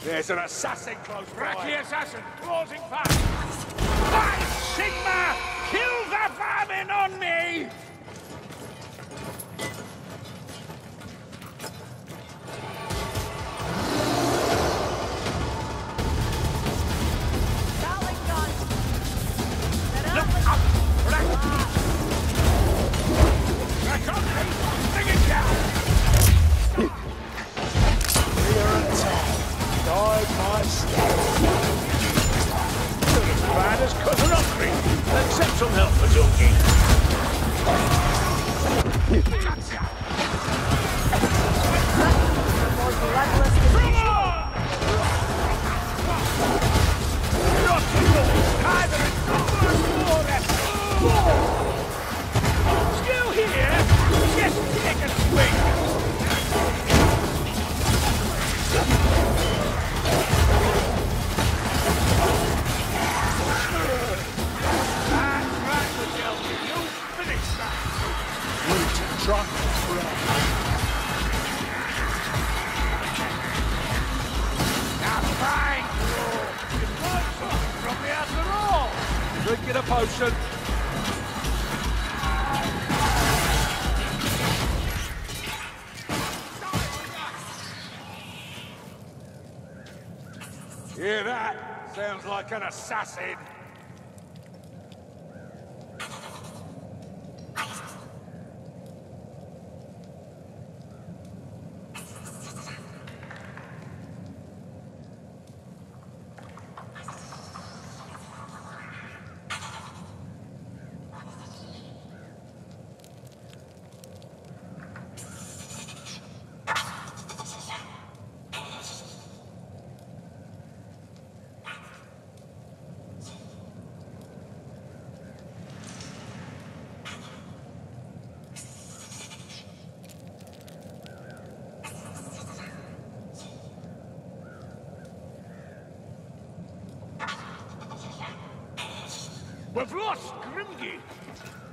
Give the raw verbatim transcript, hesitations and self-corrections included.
There's an assassin close by. Track the assassin, closing fast. By Sigma, kill the vermin on me! Accept some help for talking. Still here? Just take a swing. Truck. Now fine, it was from me after all. Drinking a potion. Hear that? Sounds like an assassin. We've lost Grimgi!